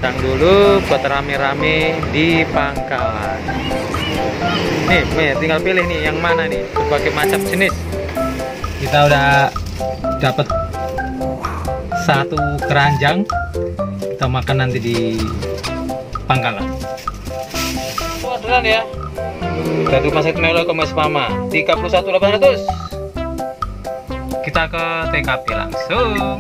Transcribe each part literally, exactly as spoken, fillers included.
Datang dulu buat rame-rame di pangkalan. Nih, nih, tinggal pilih nih yang mana nih, berbagai macam jenis. Kita udah dapat satu keranjang. Kita makan nanti di pangkalan. Orderan ya. Dari Rumah Sakit Melo ke Mas Mama tiga puluh satu delapan ratus. Kita ke T K P langsung.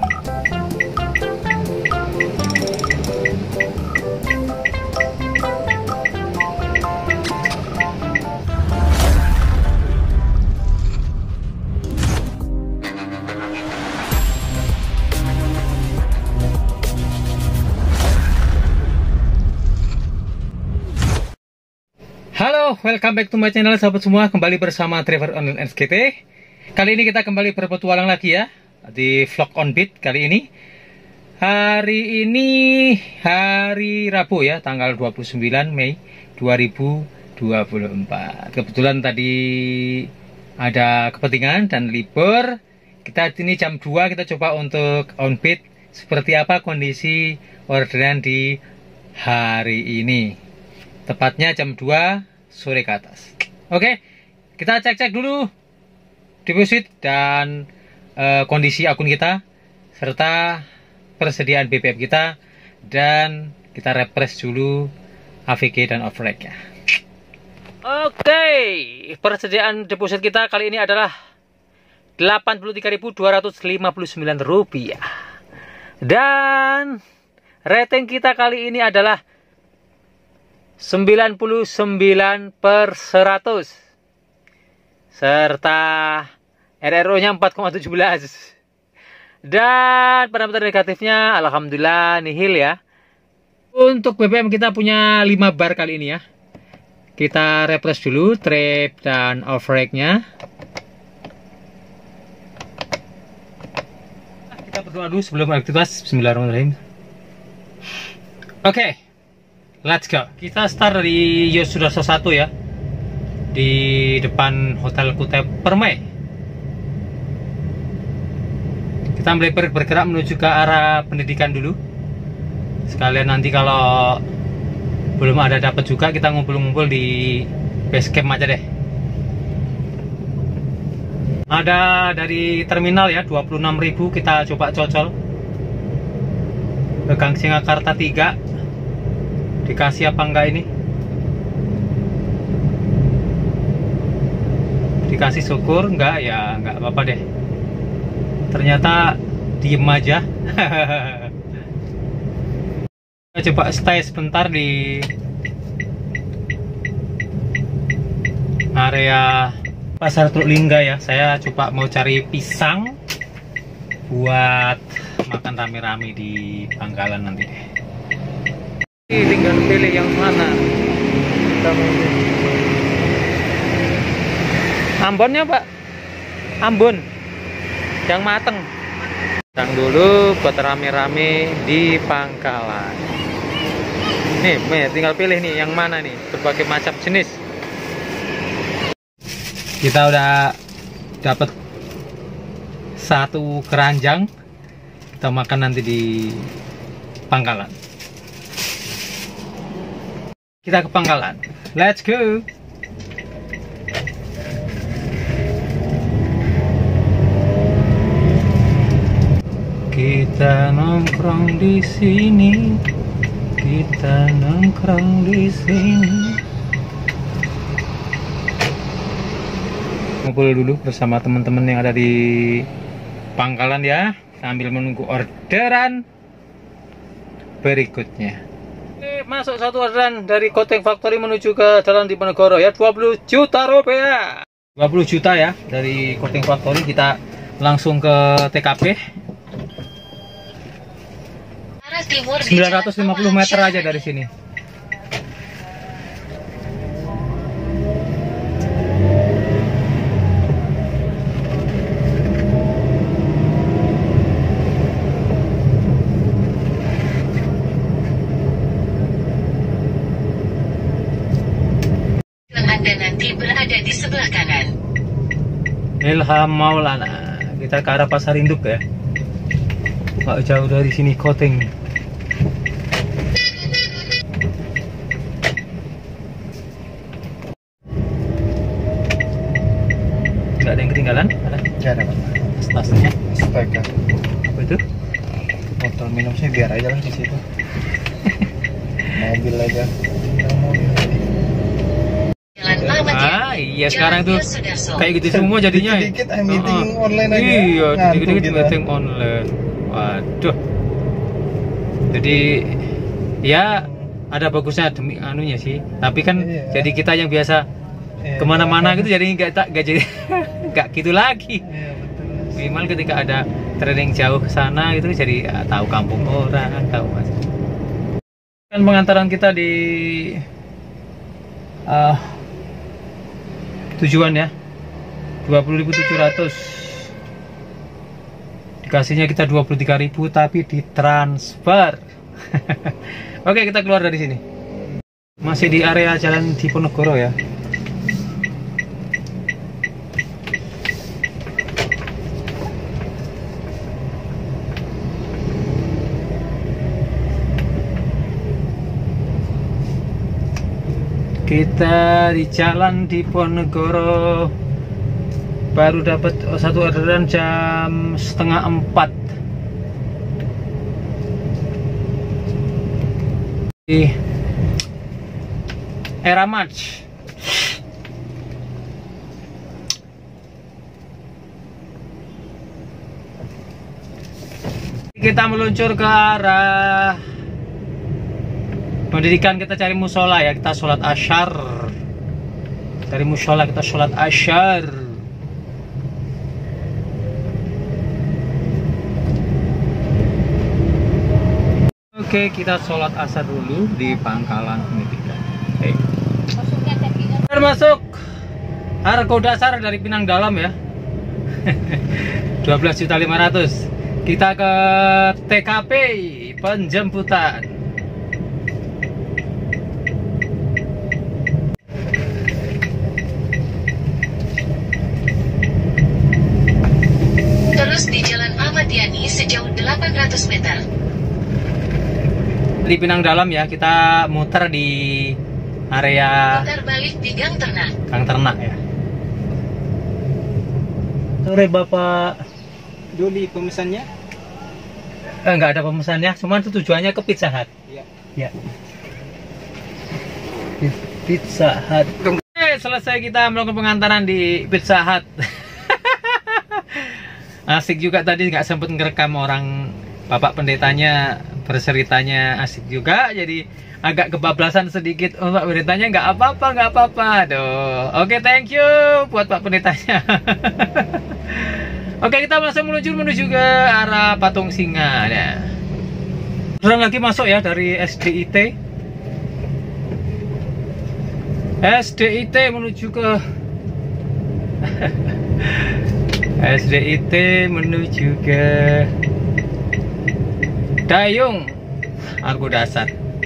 Halo, welcome back to my channel sahabat semua. Kembali bersama Driver Online S G T. Kali ini kita kembali berpetualang lagi ya di vlog on beat kali ini. Hari ini hari Rabu ya, tanggal dua puluh sembilan Mei dua ribu dua puluh empat. Kebetulan tadi ada kepentingan dan libur. Kita ini jam dua kita coba untuk on beat seperti apa kondisi orderan di hari ini. Tepatnya jam dua sore ke atas. Oke, kita cek-cek dulu deposit dan e, kondisi akun kita serta persediaan B B M kita, dan kita refresh dulu A V G dan override ya. Oke, persediaan deposit kita kali ini adalah delapan puluh tiga ribu dua ratus lima puluh sembilan rupiah. Dan rating kita kali ini adalah sembilan puluh sembilan per seratus, serta R R O nya empat koma satu tujuh. Dan parameter negatifnya alhamdulillah nihil ya. Untuk B B M kita punya lima bar kali ini ya. Kita refresh dulu trip dan override nya. Kita berdoa dulu sebelum aktivitas. Bismillahirrahmanirrahim. Oke, okay. Let's go. Kita start dari Yosudarso satu ya, di depan Hotel Kutai Permai. Kita mulai bergerak menuju ke arah pendidikan dulu. Sekalian nanti kalau belum ada dapat juga, kita ngumpul-ngumpul di base camp aja deh. Ada dari terminal ya, dua puluh enam ribu kita coba cocol ke Gang Singakarta tiga. Dikasih apa enggak ini? Dikasih syukur, enggak ya enggak apa-apa deh. Ternyata diem aja. Kita coba stay sebentar di area Pasar Teluk Lingga ya. Saya coba mau cari pisang buat makan rame-rame di pangkalan nanti deh. Tinggal pilih yang mana. Ambonnya Pak, Ambon yang mateng. Datang dulu buat rame-rame di pangkalan. Nih, nih, tinggal pilih nih yang mana nih, berbagai macam jenis. Kita udah dapat satu keranjang. Kita makan nanti di pangkalan. Kita ke pangkalan. Let's go. Kita nongkrong di sini. Kita nongkrong di sini. Ngumpul dulu bersama teman-teman yang ada di pangkalan ya, sambil menunggu orderan berikutnya. Oke, masuk satu orderan dari Koteng Factory menuju ke Jalan Diponegoro ya, dua puluh juta rupiah. dua puluh juta ya dari Koteng Factory. Kita langsung ke T K P. sembilan ratus lima puluh meter aja dari sini. Anda nanti berada di sebelah kanan. Ilham Maulana. Kita ke arah Pasar Induk ya. Nggak jauh dari sini Koteng. aja lah di situ. Mobil aja. Mobil. Jalan Ahmad Yani. Ah iya sekarang tuh Sudarso. kayak gitu semua jadinya. Dikit-dikit ah, meeting Oh, online aja. Iya, Ngantuk dikit-dikit kita. meeting online. Waduh. Jadi ya ada bagusnya demi anunya sih. Tapi kan Iya. jadi kita yang biasa Iya, kemana-mana iya. gitu jadi nggak tak nggak jadi nggak gitu lagi. Iya betul. Minimal ketika ada training jauh ke sana gitu jadi ya, tahu kampung orang, tahu mas. Kan pengantaran kita di uh, tujuan ya dua puluh ribu tujuh ratus. Dikasihnya kita dua puluh tiga ribu tapi ditransfer. Oke, kita keluar dari sini. Masih di area Jalan Diponegoro ya. Kita di Jalan Diponegoro. Baru dapat satu orderan jam setengah empat. Di Era March. Kita meluncur ke arah pendidikan, kita cari musola ya, kita sholat asyar. Dari musola kita sholat asyar. Oke, kita sholat asar dulu di pangkalan pendidikan. Oke. Kita masuk harga dasar dari Pinang Dalam ya. dua belas juta lima ratus. Kita ke T K P penjemputan. Terus di Jalan Ahmad Yani sejauh delapan ratus meter. Di Pinang Dalam ya, kita muter di area Putar balik di Gang Ternak. Gang Ternak ya. Sore Bapak Duli pemesannya? eh, nggak ada pemesannya, cuman itu tujuannya ke Pizza Hut. Iya. Ya. Pizza Hut. Oke, selesai kita melakukan pengantaran di Pizza Hut. Asik juga tadi, nggak sempet ngerekam orang Bapak pendetanya berceritanya, asik juga. Jadi agak kebablasan sedikit. Oh, Pak pendetanya nggak apa-apa, nggak apa-apa. Aduh. Oke, thank you buat Pak pendetanya. Oke, kita langsung meluncur menuju ke arah Patung Singa ya. Orang lagi masuk ya dari S D I T. S D I T menuju ke S D I T menuju ke Dayung Argo Dasar.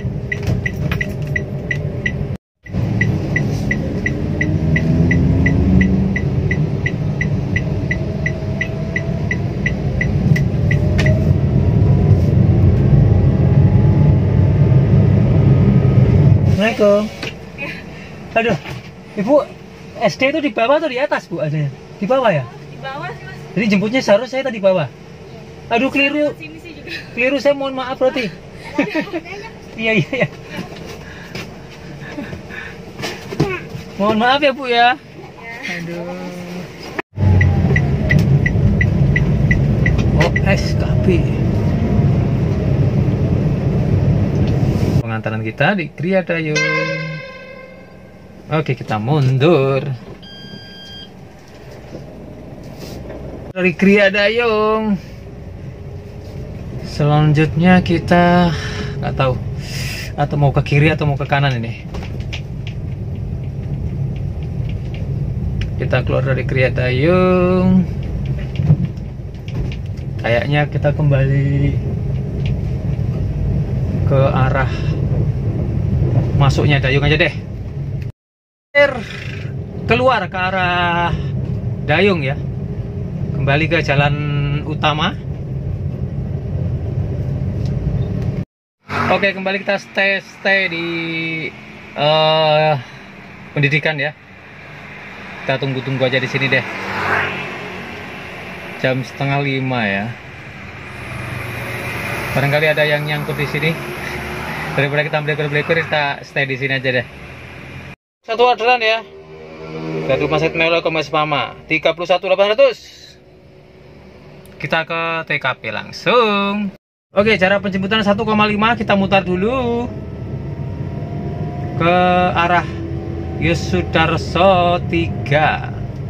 Assalamualaikum. Aduh, Ibu, S D itu di bawah atau di atas, Bu? Adanya? Di bawah ya? Di bawah sih mas. Jadi jemputnya seharusnya saya tadi bawah. Aduh, keliru. Sini sih juga. Keliru, saya mohon maaf berarti. Iya, iya, iya. Mohon maaf ya, Bu ya. Aduh. Oh, S K P. Pengantaran kita di Gria Dayung. Oke, kita mundur. Dari Gria Dayung. Selanjutnya kita nggak tahu atau mau ke kiri atau mau ke kanan ini. Kita keluar dari Gria Dayung. Kayaknya kita kembali ke arah masuknya Dayung aja deh. Keluar ke arah Dayung ya. Kembali ke jalan utama. Oke, kembali kita stay stay di uh, pendidikan ya. Kita tunggu-tunggu aja di sini deh. Jam setengah lima ya. Barangkali ada yang nyangkut di sini. Daripada kita melipir-melipir, kita stay di sini aja deh. Satu orderan ya. Dari Rumah Sakit Melo ke Mes Pama, tiga puluh satu delapan ratus. Kita ke T K P langsung. Oke, cara penjemputan satu koma lima, kita mutar dulu ke arah Yosudarso tiga.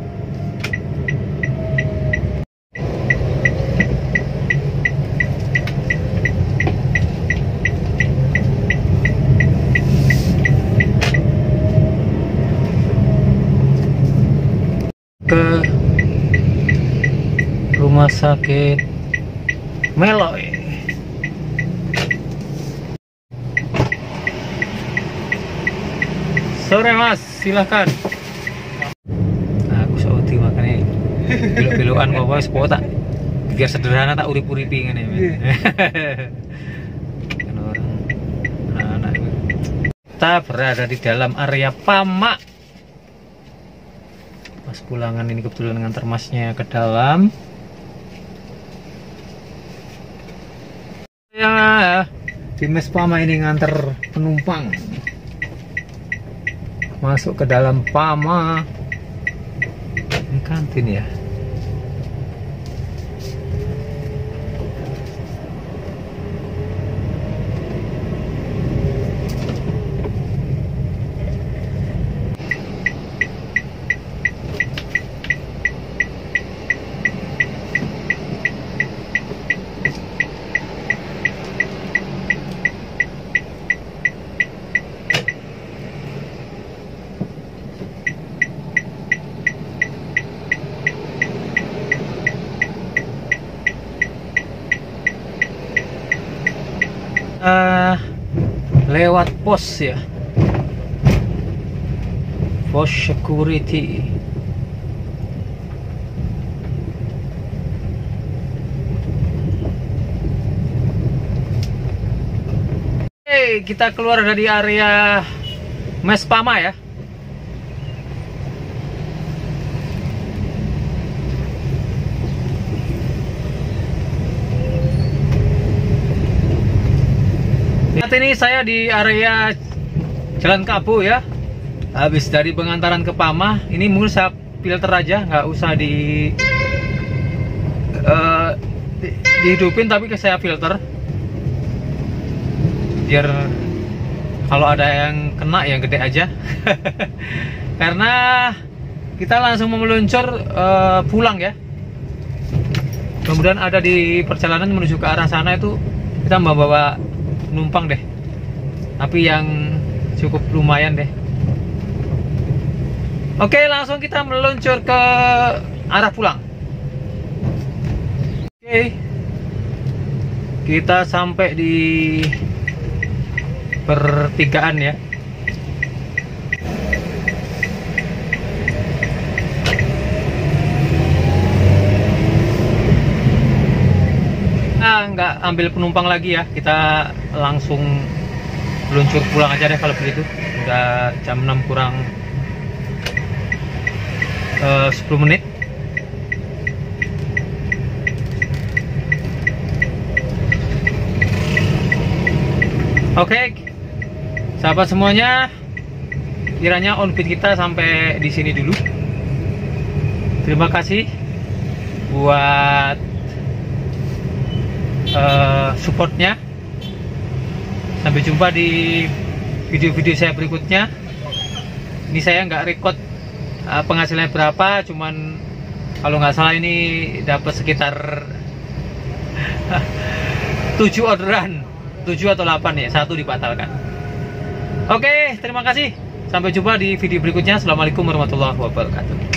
Ke Rumah Sakit Meloy. Sore Mas, silahkan. Nah, aku saudi makanya belok-belokan kok wis tak biar sederhana tak urip-uripi ngene. Kan orang anak-anak itu. Kita berada di dalam area Pama. Mas pulangan ini kebetulan ngantar masnya ke dalam. Ya, di Mes Pama ini ngantar penumpang masuk ke dalam Pama. Ini kantin ya. Uh, lewat pos ya, pos security. Oke, kita keluar dari area Mes Pama ya. Saat ini saya di area Jalan Kabu ya. Habis dari pengantaran ke Pama, ini mungkin saya filter aja, nggak usah di, uh, di dihidupin, tapi saya filter biar kalau ada yang kena yang gede aja. Karena kita langsung meluncur uh, pulang ya. Kemudian ada di perjalanan menuju ke arah sana itu kita membawa numpang deh, tapi yang cukup lumayan deh. Oke, langsung kita meluncur ke arah pulang. Oke, kita sampai di pertigaan ya. Nggak ambil penumpang lagi ya, kita langsung luncur pulang aja deh kalau begitu. Udah jam enam kurang uh, sepuluh menit. Oke, sahabat semuanya, kiranya on-beat kita sampai di sini dulu. Terima kasih buat Uh, supportnya. Sampai jumpa di video-video saya berikutnya. Ini saya nggak record uh, penghasilannya berapa, cuman kalau nggak salah ini dapat sekitar tujuh orderan, tujuh atau delapan ya, satu dibatalkan. Oke, terima kasih. Sampai jumpa di video berikutnya. Assalamualaikum warahmatullahi wabarakatuh.